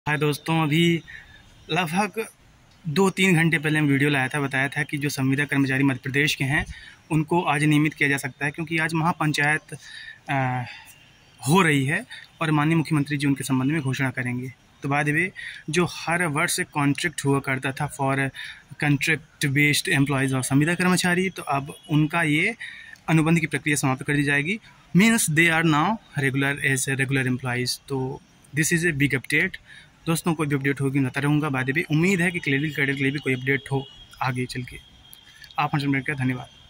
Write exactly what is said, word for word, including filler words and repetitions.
हाय दोस्तों, अभी लगभग दो तीन घंटे पहले हम वीडियो लाया था, बताया था कि जो संविदा कर्मचारी मध्य प्रदेश के हैं उनको आज नियमित किया जा सकता है, क्योंकि आज महापंचायत आ, हो रही है और माननीय मुख्यमंत्री जी उनके संबंध में घोषणा करेंगे। तो बाद में जो हर वर्ष कॉन्ट्रैक्ट हुआ करता था फॉर कॉन्ट्रैक्ट बेस्ड एम्प्लॉयज़ और संविदा कर्मचारी, तो अब उनका ये अनुबंध की प्रक्रिया समाप्त कर दी जाएगी। Means they are now regular as regular employees. तो this is a big update. दोस्तों, कोई भी अपडेट होगी बताता रहूँगा। बाद में उम्मीद है कि क्लिनिकल कैडर के लिए भी कोई अपडेट हो आगे चल के। आप हमसे मिलकर धन्यवाद।